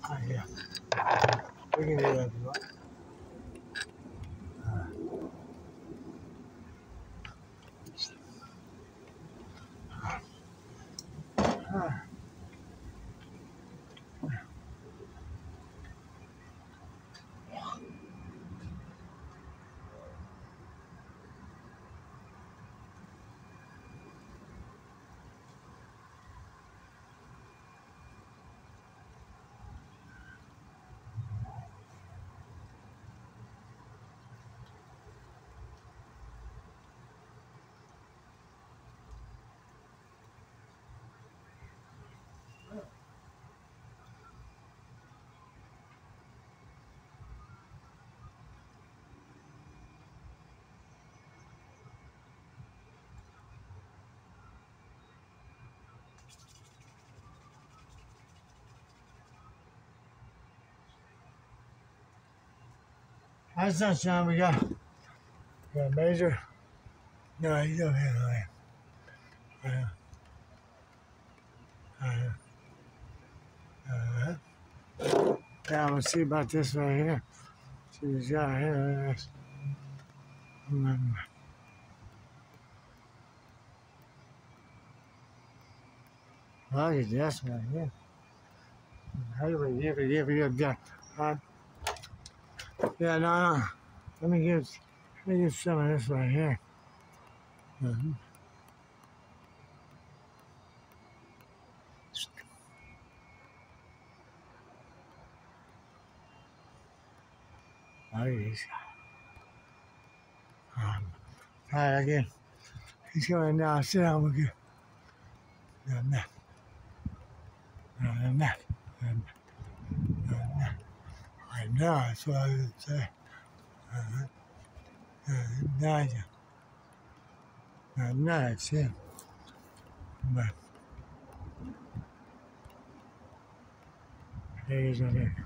Yeah. We can do that if you want. How's sunshine we got Major. No, he's over here. Uh, uh, yeah, we'll see about this right here. See what he's got here. Look at this right here. Yeah. Uh, yeah, no. Let me give some of this right here. Mm-hmm. Oh, um, all right, again. He's going down. Sit down. We'll get the neck. The neck. The neck. Right now, that's what I would say. Now, it's him. But he's over here.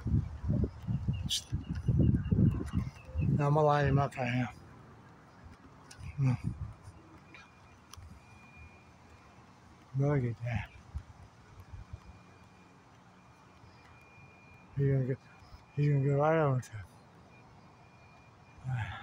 Now, I'm going to line him up right now. Look at that. He's gonna go right over to him.